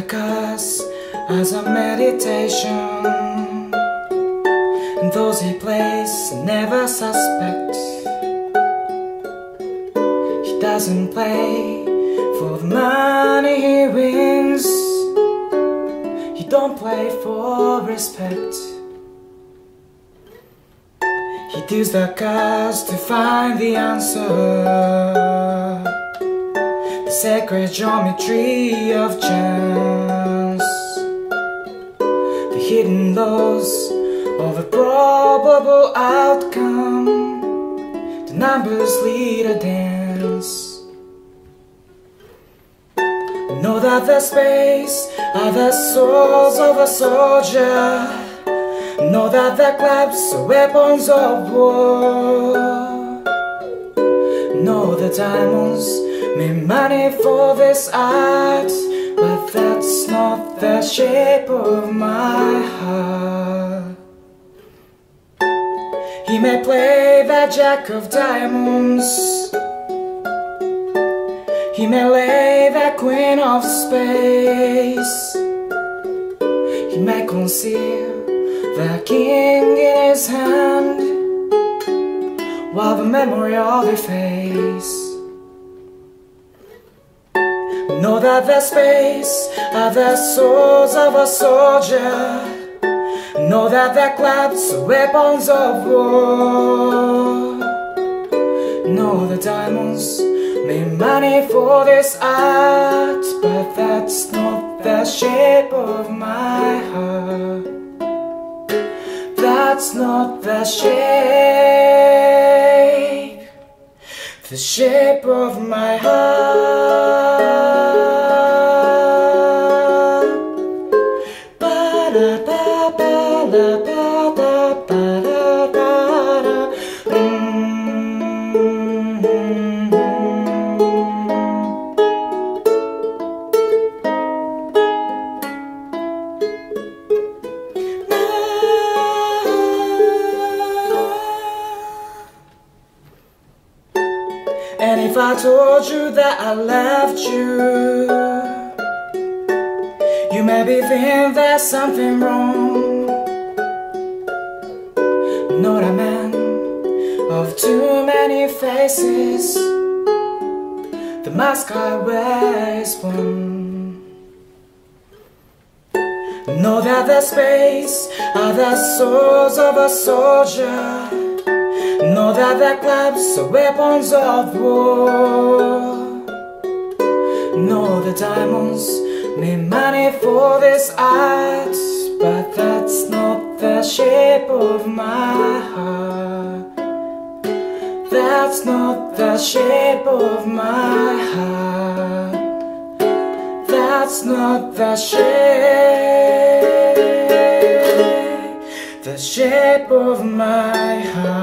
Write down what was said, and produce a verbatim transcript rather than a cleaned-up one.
cause as a meditation, and those he plays never suspect. He doesn't play for the money he wins. He don't play for respect. He deals the cards to find the answer, the sacred geometry of chance, the hidden laws of a probable outcome. The numbers lead a dance. Know that the space are the souls of a soldier. Know that the clubs are weapons of war. Know the diamonds mean money for this art, but that's not the shape of my heart. He may play the jack of diamonds, he may lay the queen of spades, he may conceal the king in his hand, while the memory of the face. Know that the space are the souls of a soldier. Know that the clubs are weapons of war. Know the diamonds mean money for this art, but that's not the shape of my heart. That's not the shape, the shape of my heart. Ba-da-ba-ba-la-ba-da-ba-da-ba-da. And if I told you that I loved you, you may be thinking there's something wrong. Not a man of too many faces, the mask I wear is one. Know that the space are the souls of a soldier. Know that the clubs are weapons of war. Know the diamonds mean money for this art, but that's not the shape of my heart. That's not the shape of my heart. That's not the shape, the shape of my heart.